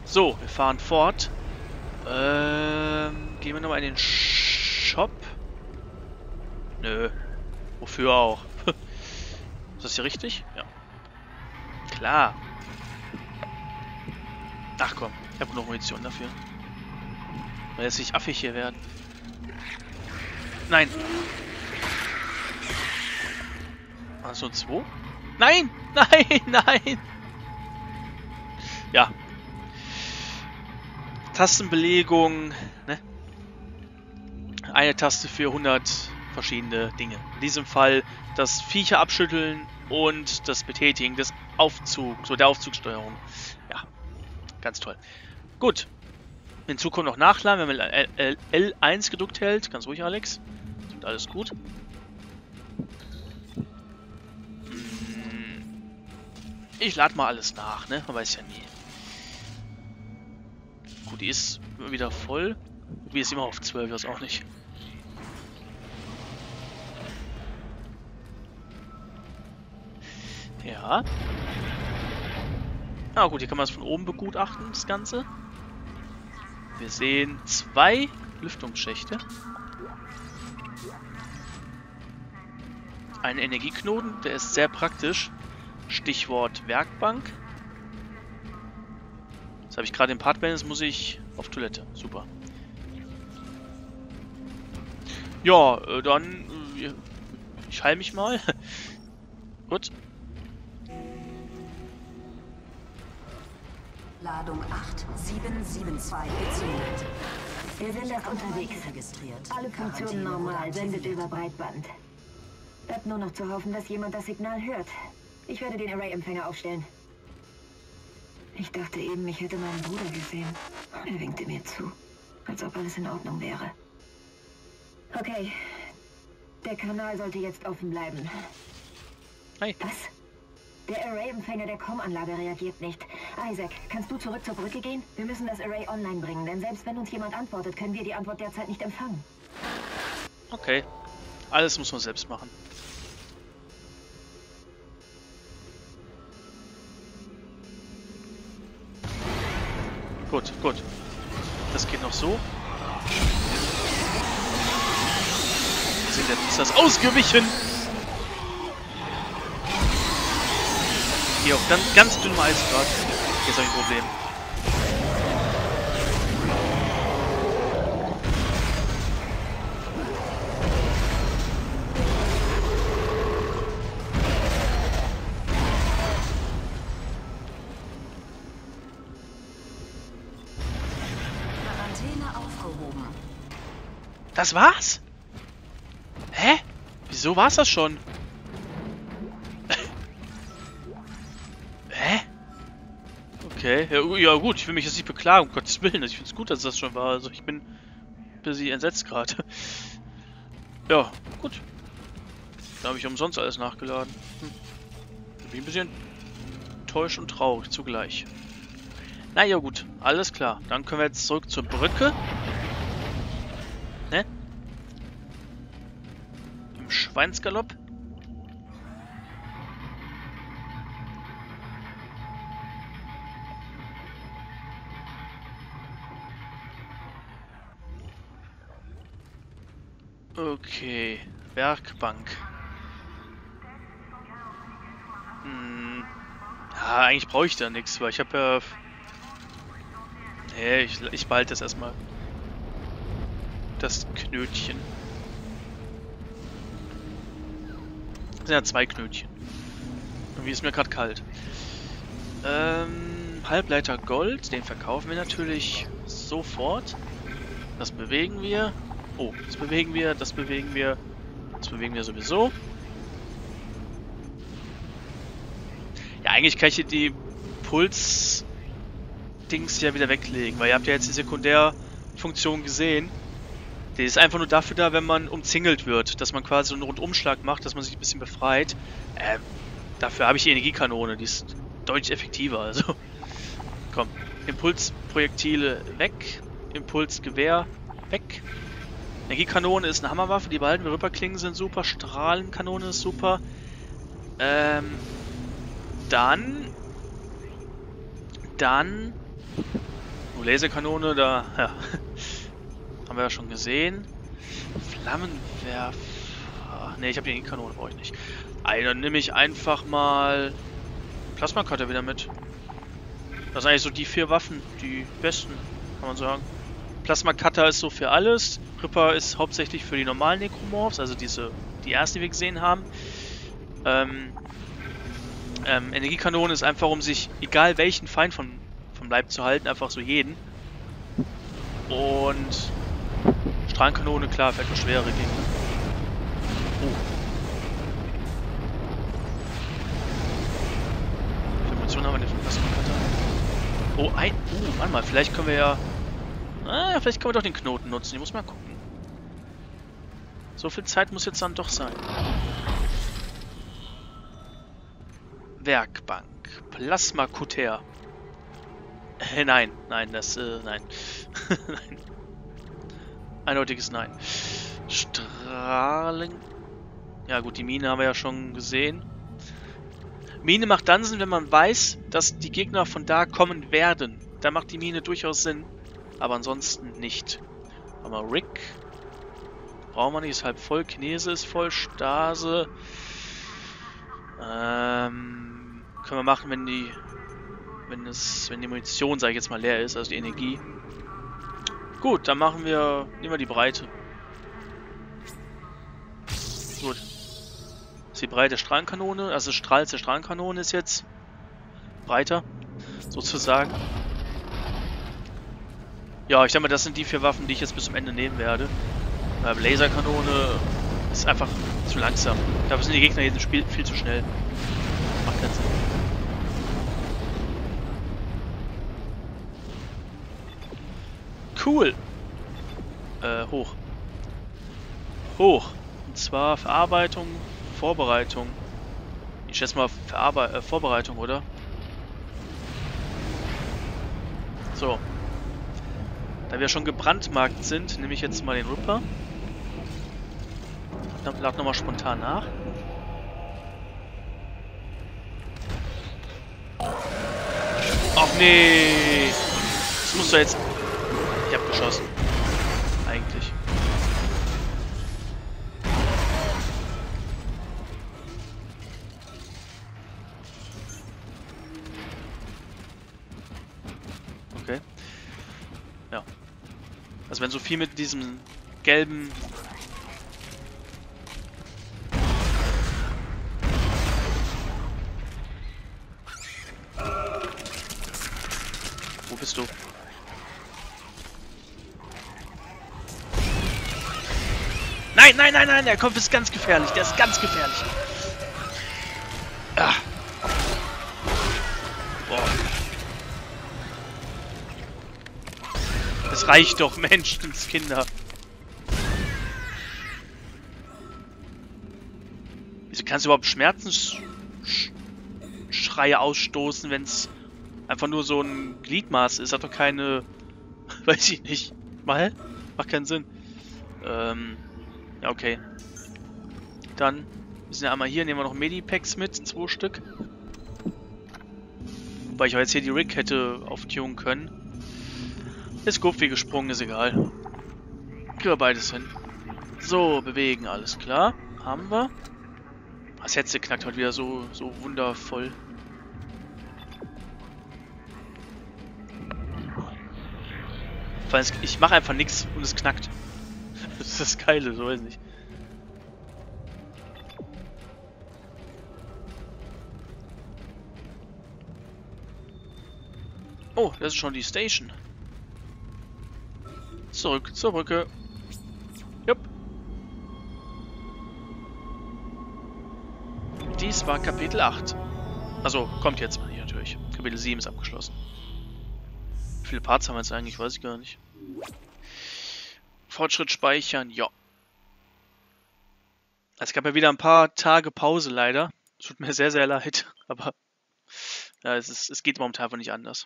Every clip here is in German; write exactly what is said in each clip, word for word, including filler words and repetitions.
So, wir fahren fort. Ähm, gehen wir nochmal in den Shop. Nö. Wofür auch? Ist das hier richtig? Ja. Klar. Ach komm, ich habe noch Munition dafür. Weil jetzt nicht affig hier werden. Nein. Hast du zwei? Nein! Nein! Nein! Ja. Tastenbelegung, ne? Eine Taste für hundert verschiedene Dinge. In diesem Fall das Viecher abschütteln und das Betätigen des Aufzugs, so der Aufzugssteuerung. Ja, ganz toll. Gut. Hinzu kommt noch Nachladen, wenn man L eins gedrückt hält. Ganz ruhig, Alex. Ist alles gut. Ich lade mal alles nach, ne? Man weiß ja nie. Gut, die ist wieder voll. Wie ist immer auf zwölf, ich weiß auch nicht. Ja. Ah gut, hier kann man es von oben begutachten, das Ganze. Wir sehen zwei Lüftungsschächte. Ein Energieknoten, der ist sehr praktisch. Stichwort Werkbank. Jetzt habe ich gerade den Part beendet, jetzt muss ich auf Toilette. Super. Ja, äh, dann... Äh, ich heile mich mal. Gut. Ladung acht sieben sieben zwei gezündet. Wir sind erst unterwegs registriert. Alle Funktionen normal, sendet über Breitband. Bleibt nur noch zu hoffen, dass jemand das Signal hört. Ich werde den Array-Empfänger aufstellen. Ich dachte eben, ich hätte meinen Bruder gesehen. Er winkte mir zu, als ob alles in Ordnung wäre. Okay, der Kanal sollte jetzt offen bleiben. Hi. Was? Der Array-Empfänger der C O M-Anlage reagiert nicht. Isaac, kannst du zurück zur Brücke gehen? Wir müssen das Array online bringen, denn selbst wenn uns jemand antwortet, können wir die Antwort derzeit nicht empfangen. Okay. Alles muss man selbst machen. Gut, gut. Das geht noch so. Wir sind jetzt ist das ausgewichen. Hier auf ganz, ganz dünnem Eis gerade. Hier ist ein Problem. Quarantäne aufgehoben. Das war's? Hä? Wieso war's das schon? Hä? Okay, ja, ja gut, ich will mich jetzt nicht beklagen, um Gottes Willen. Ich finde es gut, dass das schon war. Also ich bin ein bisschen entsetzt gerade. Ja, gut. Da habe ich umsonst alles nachgeladen. Hm. Bin ein bisschen enttäuscht und traurig zugleich. Na ja gut, alles klar. Dann können wir jetzt zurück zur Brücke. Ne? Im Schweinsgalopp. Okay, Werkbank. Hm. Ja, eigentlich brauche ich da nichts, weil ich habe ja... Nee, ich, ich behalte das erstmal. Das Knötchen. Das sind ja zwei Knötchen. Irgendwie ist mir gerade kalt. Ähm, Halbleiter Gold, den verkaufen wir natürlich sofort. Das bewegen wir. Oh, das bewegen wir, das bewegen wir, das bewegen wir sowieso. Ja, eigentlich kann ich hier die Puls-Dings ja wieder weglegen, weil ihr habt ja jetzt die Sekundärfunktion gesehen. Die ist einfach nur dafür da, wenn man umzingelt wird, dass man quasi so einen Rundumschlag macht, dass man sich ein bisschen befreit. Äh, dafür habe ich die Energiekanone, die ist deutlich effektiver, also. Komm, Impulsprojektile weg, Impulsgewehr weg. Energiekanone ist eine Hammerwaffe, die behalten wir. Rüpperklingen sind super, Strahlenkanone ist super. Ähm, dann, dann Nur Laserkanone, da, ja. Haben wir ja schon gesehen. Flammenwerfer. Ne, ich habe die Energiekanone, brauche ich nicht. Also, dann nehme ich einfach mal Plasma-Cutter wieder mit. Das sind eigentlich so die vier Waffen, die besten, kann man sagen. Plasma-Cutter ist so für alles. Ripper ist hauptsächlich für die normalen Necromorphs, also diese, die ersten, die wir gesehen haben. Ähm, ähm, Energiekanone ist einfach, um sich, egal welchen Feind von, vom Leib zu halten, einfach so jeden. Und Strahlenkanone, klar, für etwas schwere Gegner. Oh. Wie viel Munition haben wir denn für Plasma-Cutter? Oh, ein... Uh, warte mal, vielleicht können wir ja... Ah, vielleicht können wir doch den Knoten nutzen. Ich muss mal gucken. So viel Zeit muss jetzt dann doch sein. Werkbank. Plasma-Cutter. Äh, nein, nein, das, äh, nein. Nein. Eindeutiges Nein. Strahlen... Ja gut, die Mine haben wir ja schon gesehen. Mine macht dann Sinn, wenn man weiß, dass die Gegner von da kommen werden. Da macht die Mine durchaus Sinn. Aber ansonsten nicht. Aber Rick brauchen wir nicht, ist halb voll. Kinese ist voll. Stase. Ähm, können wir machen, wenn die, wenn es, wenn die Munition, sage ich jetzt mal, leer ist, also die Energie. Gut, dann machen wir, nehmen wir die Breite. Gut. Das ist die breite Strahlenkanone, also Strahl der Strahlenkanone ist jetzt breiter, sozusagen. Ja, ich denke mal, das sind die vier Waffen, die ich jetzt bis zum Ende nehmen werde. Weil Laserkanone ist einfach zu langsam. Dafür sind die Gegner in diesem Spiel viel zu schnell. Macht keinen Sinn. Cool. Äh, hoch. Hoch. Und zwar Verarbeitung, Vorbereitung. Ich schätze mal Verarbe äh, Vorbereitung, oder? So. Da wir schon gebrandmarkt sind, nehme ich jetzt mal den Ripper. Dann lad nochmal spontan nach. Ach nee! Das musst du jetzt... Ich hab geschossen. Eigentlich. Okay. Ja. Also wenn so viel mit diesem gelben... Wo bist du? Nein, nein, nein, nein, der Kopf ist ganz gefährlich. Der ist ganz gefährlich. Ah. Boah. Es reicht doch, Menschenskinder. Wieso kannst du überhaupt Schmerzensschreie ausstoßen, wenn es einfach nur so ein Gliedmaß ist? Hat doch keine... Weiß ich nicht. Mal? Macht keinen Sinn. Ähm... Ja, okay. Dann, wir sind ja einmal hier, nehmen wir noch Medipacks mit, zwei Stück. Wobei ich auch jetzt hier die Rig hätte auftunen können. Ist gut wie gesprungen, ist egal. Kriegen wir beides hin. So, bewegen, alles klar. Haben wir. Das Herz knackt heute wieder so, so wundervoll. Weil es, ich mache einfach nichts und es knackt. Das ist das Geile, so weiß ich nicht. Oh, das ist schon die Station. Zurück zur Brücke. Jupp. Dies war Kapitel acht. Also, kommt jetzt mal hier natürlich. Kapitel sieben ist abgeschlossen. Wie viele Parts haben wir jetzt eigentlich? Weiß ich gar nicht. Fortschritt speichern, ja. Es gab ja wieder ein paar Tage Pause leider. Tut mir sehr, sehr leid. Aber ja, es, ist, es geht momentan einfach nicht anders.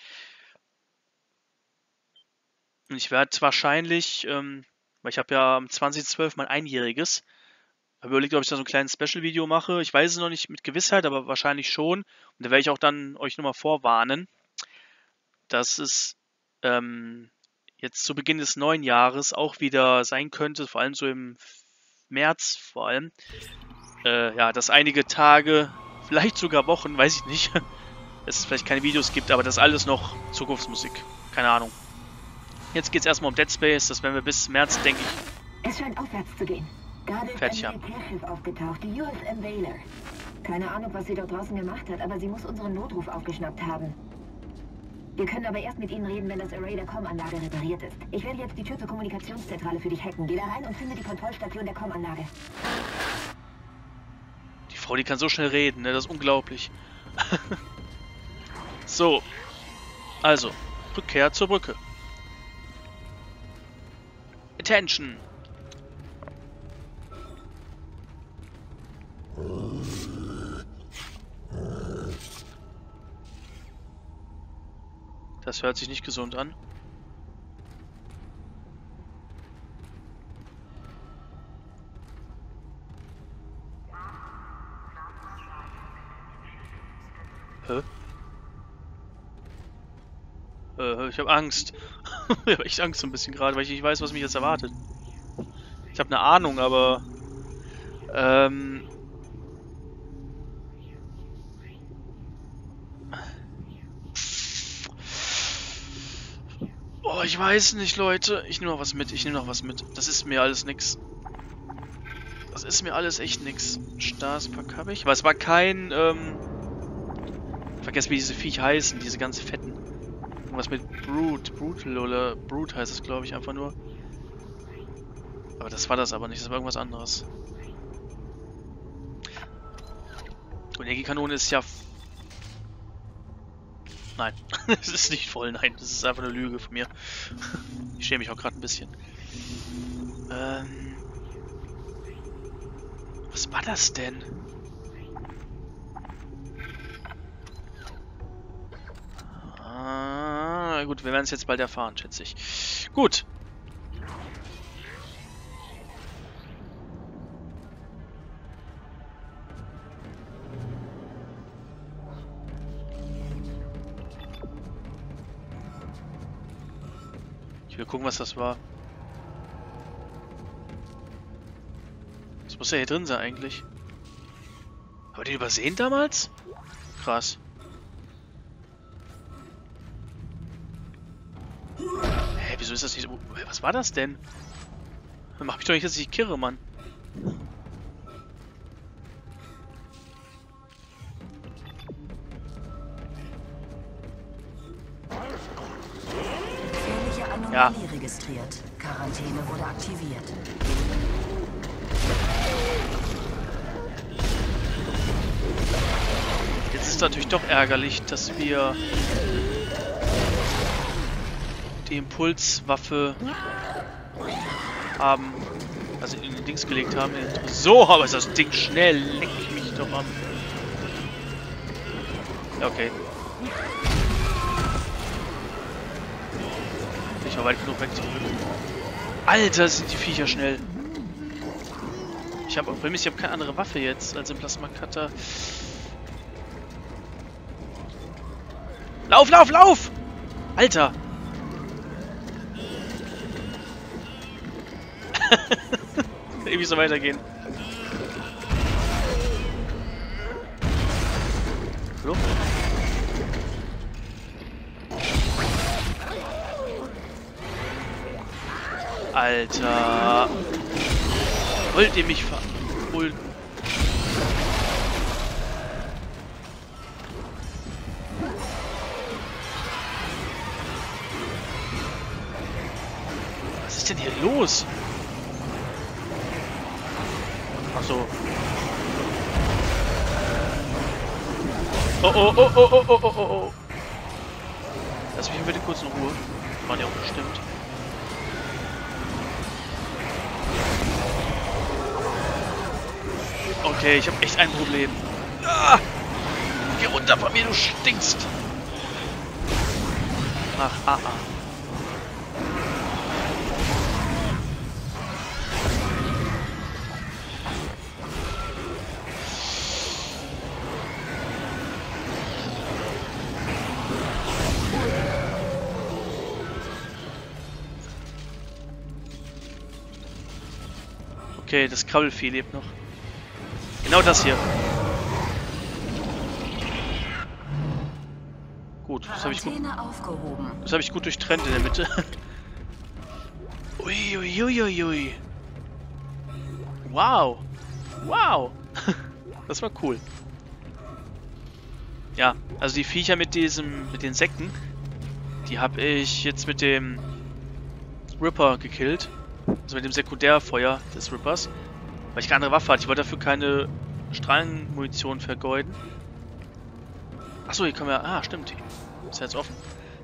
Und ich werde wahrscheinlich, ähm, weil ich habe ja am zwanzigsten zwölften mein Einjähriges. Ich habe überlegt, ob ich da so ein kleines Special-Video mache. Ich weiß es noch nicht mit Gewissheit, aber wahrscheinlich schon. Und da werde ich auch dann euch nochmal vorwarnen, dass es ähm, jetzt zu Beginn des neuen Jahres auch wieder sein könnte, vor allem so im März vor allem, äh, ja, dass einige Tage, vielleicht sogar Wochen, weiß ich nicht, dass es vielleicht keine Videos gibt, aber das ist alles noch Zukunftsmusik. Keine Ahnung. Jetzt geht es erstmal um Dead Space, das werden wir bis März, denke ich, Es scheint aufwärts zu gehen. Gerade ist fertig ein haben. Militärschiff aufgetaucht, die U S M Baylor. Keine Ahnung, was sie dort draußen gemacht hat, aber sie muss unseren Notruf aufgeschnappt haben. Wir können aber erst mit ihnen reden, wenn das Array der Com-Anlage repariert ist. Ich werde jetzt die Tür zur Kommunikationszentrale für dich hacken. Geh da rein und finde die Kontrollstation der Com-Anlage. Die Frau, die kann so schnell reden, ne? Das ist unglaublich. So. Also, Rückkehr zur Brücke. Attention! Das hört sich nicht gesund an. Hä? Äh, ich habe Angst. Ich habe echt Angst so ein bisschen gerade, weil ich nicht weiß, was mich jetzt erwartet. Ich habe eine Ahnung, aber... Ähm... Oh, ich weiß nicht, Leute. Ich nehme noch was mit. Ich nehme noch was mit. Das ist mir alles nix. Das ist mir alles echt nix. Starspack habe ich. Aber es war kein, ähm... Ich vergesse, wie diese Viecher heißen. Diese ganz fetten. Irgendwas mit Brute. Brutal oder Brute heißt es, glaube ich, einfach nur. Aber das war das aber nicht. Das war irgendwas anderes. Und Energiekanone ist ja... Nein, es ist nicht voll, nein, das ist einfach eine Lüge von mir. Ich schäme mich auch gerade ein bisschen. Ähm, was war das denn? Ah, gut, wir werden es jetzt bald erfahren, schätze ich. Gut. Ich will gucken, was das war. Das muss ja hier drin sein eigentlich. Haben wir den übersehen damals? Krass. Hä, wieso ist das nicht so... Was war das denn? Mach mich doch nicht, dass ich kirre, Mann. Ja. Registriert. Quarantäne wurde aktiviert. Jetzt ist natürlich doch ärgerlich, dass wir die Impulswaffe haben, also in den Dings gelegt haben. So, aber ist das Ding schnell. Leck mich doch am. Ja, okay. Ich war weit genug weg zurück. Alter, sind die Viecher schnell. Ich habe Problem ist, ich habe keine andere Waffe jetzt als im Plasma Cutter. Lauf, lauf, lauf! Alter! Irgendwie so weitergehen. Hallo? Alter. Wollt ihr mich verholen? Was ist denn hier los? Ach so. Oh oh oh oh oh oh oh oh. Lass mich bitte kurz in Ruhe. War ja auch bestimmt. Okay, ich habe echt ein Problem. Ah! Geh runter von mir, du stinkst! Ach, ah, ah. Okay, das Krabbelvieh lebt noch. Genau das hier. Gut, das habe ich gut. Das habe ich gut durchtrennt in der Mitte. Uiuiuiui. Ui, ui. Wow. Wow. Das war cool. Ja, also die Viecher mit diesem, mit den Säcken, die habe ich jetzt mit dem Ripper gekillt. Also mit dem Sekundärfeuer des Rippers. Weil ich keine andere Waffe hatte. Ich wollte dafür keine Strahlenmunition vergeuden. Achso, hier können wir... Ah, stimmt. Ist ja jetzt offen.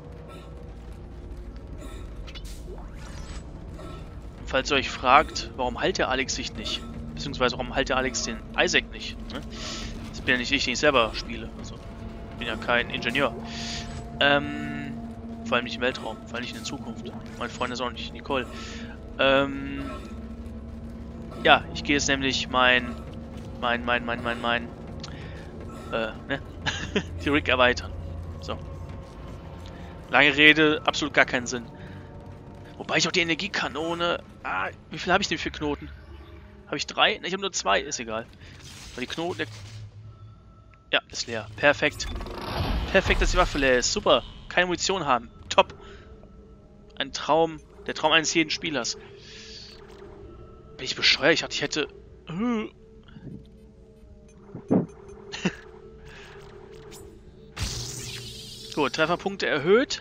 Falls ihr euch fragt, warum heilt der Alex sich nicht? Beziehungsweise warum heilt der Alex den Isaac nicht? Ne? Das bin ja nicht ich, den ich selber spiele. Also, ich bin ja kein Ingenieur. Ähm, vor allem nicht im Weltraum. Vor allem nicht in der Zukunft. Mein Freund ist auch nicht Nicole. Ähm, ja, ich gehe jetzt nämlich mein, mein, mein, mein, mein, mein, äh, ne? die Rig erweitern. So. Lange Rede, absolut gar keinen Sinn. Wobei ich auch die Energiekanone... Ah, wie viel habe ich denn für Knoten? Habe ich drei? Ne, ich habe nur zwei, ist egal. Weil die Knoten... Der... Ja, ist leer. Perfekt. Perfekt, dass die Waffe leer ist. Super. Keine Munition haben. Top. Ein Traum. Der Traum eines jeden Spielers. Bin ich bescheuert? Ich dachte, ich hätte... Gut, Trefferpunkte erhöht.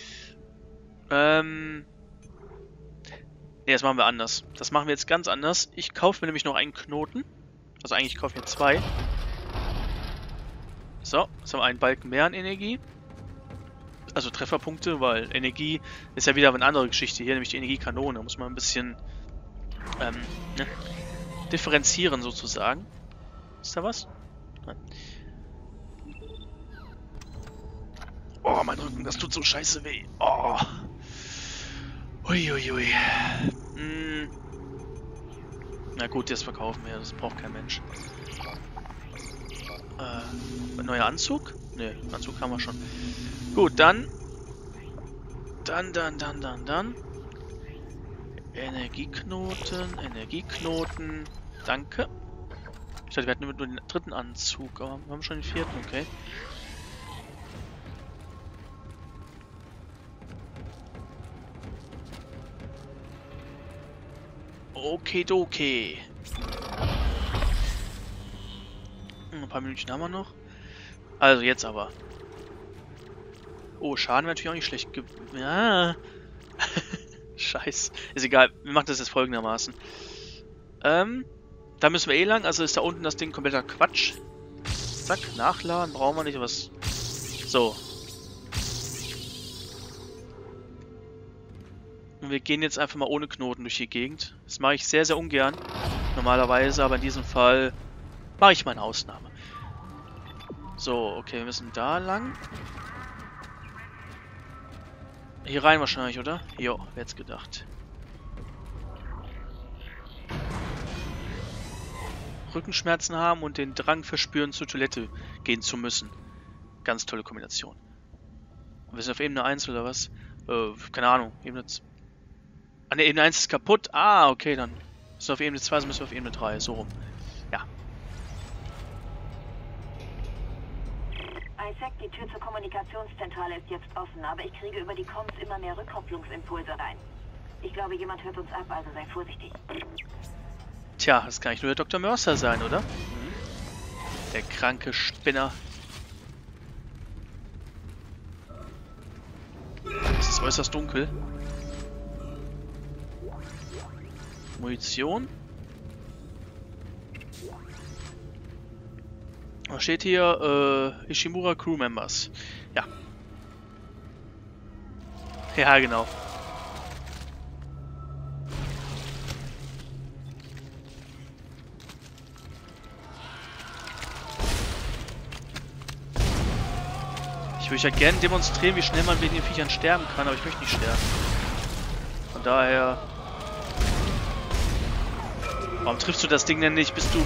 Ähm... Ne, das machen wir anders. Das machen wir jetzt ganz anders. Ich kaufe mir nämlich noch einen Knoten. Also eigentlich kaufe ich mir zwei. So, jetzt haben wir einen Balken mehr an Energie. Also Trefferpunkte, weil Energie ist ja wieder eine andere Geschichte hier, nämlich die Energiekanone. Da muss man ein bisschen ähm, ne, differenzieren sozusagen. Ist da was? Nein. Oh, mein Rücken, das tut so scheiße weh. Oh. Uiuiui. Hm. Na gut, das verkaufen wir. Das braucht kein Mensch. Äh, neuer Anzug? Ne, Anzug haben wir schon. Gut, dann. Dann, dann, dann, dann, dann. Energieknoten, Energieknoten. Danke. Ich dachte, wir hatten nur den dritten Anzug, aber wir haben schon den vierten, okay. Okidoki. Ein paar Minuten haben wir noch. Also jetzt aber. Oh, Schaden wäre natürlich auch nicht schlecht. Ge ja. Scheiß. Ist egal. Wir machen das jetzt folgendermaßen. Ähm, da müssen wir eh lang. Also ist da unten das Ding kompletter Quatsch. Zack, nachladen. Brauchen wir nicht was. So. Und wir gehen jetzt einfach mal ohne Knoten durch die Gegend. Das mache ich sehr, sehr ungern. Normalerweise, aber in diesem Fall mache ich mal eine Ausnahme. So, okay, wir müssen da lang. Hier rein wahrscheinlich, oder? Jo, wer hätte gedacht. Rückenschmerzen haben und den Drang verspüren, zur Toilette gehen zu müssen. Ganz tolle Kombination. Und wir sind auf Ebene eins oder was? Äh, keine Ahnung. Ebene zwei. Ah ne, Ebene eins ist kaputt. Ah, okay, dann ist auf Ebene zwei, so müssen wir auf Ebene drei. So rum. Ja. Isaac, die Tür zur Kommunikationszentrale ist jetzt offen, aber ich kriege über die Comms immer mehr Rückkopplungsimpulse rein. Ich glaube, jemand hört uns ab, also sei vorsichtig. Tja, das kann nicht nur der Doktor Mercer sein, oder? Der kranke Spinner. Es ist äußerst dunkel. Munition. Was steht hier? Äh, Ishimura Crew Members. Ja. Ja, genau. Ich würde ja gerne demonstrieren, wie schnell man wegen den Viechern sterben kann, aber ich möchte nicht sterben. Von daher... Warum triffst du das Ding denn nicht? Bist du...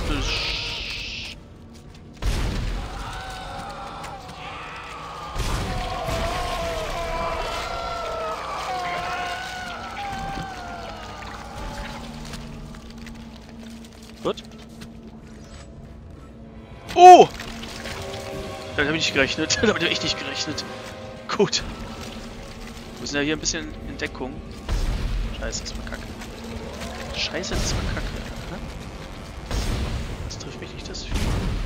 Gut. Oh! Damit habe ich nicht gerechnet. Damit habe ich nicht gerechnet. Gut. Wir sind ja hier ein bisschen in Deckung. Scheiße, das war kacke. Scheiße, das war kacke. Ne? Das trifft mich nicht, das Vieh.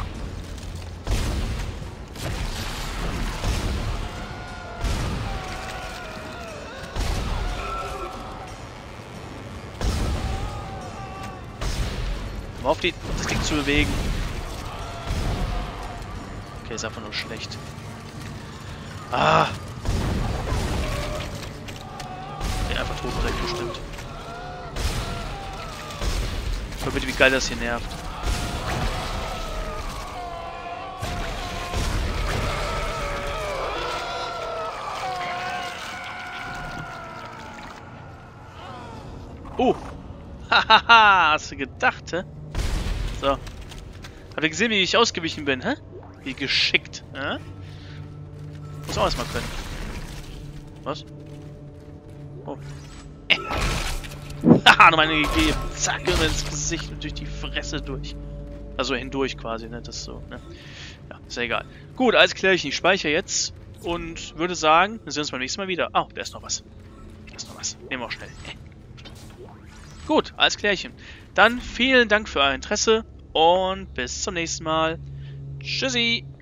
Mal auf die, das Ding zu bewegen. Okay, ist einfach nur schlecht. Ah! Okay, einfach tot direkt bestimmt. Guck bitte, wie geil das hier nervt. Oh! Hahaha! Hast du gedacht, hä? So. Habt ihr gesehen, wie ich ausgewichen bin, hä? Wie geschickt, hä? Muss auch erstmal können. Was? Oh. Äh. Haha, noch eine gegeben. Zack, ins Gesicht und durch die Fresse durch. Also hindurch quasi, ne? Das ist so, ne? Ja, ist ja egal. Gut, alles klar, ich speichere jetzt und würde sagen, wir sehen uns beim nächsten Mal wieder. Oh, da ist noch was. Da ist noch was. Nehmen wir auch schnell. Äh. Gut, alles klärchen. Dann vielen Dank für euer Interesse und bis zum nächsten Mal. Tschüssi!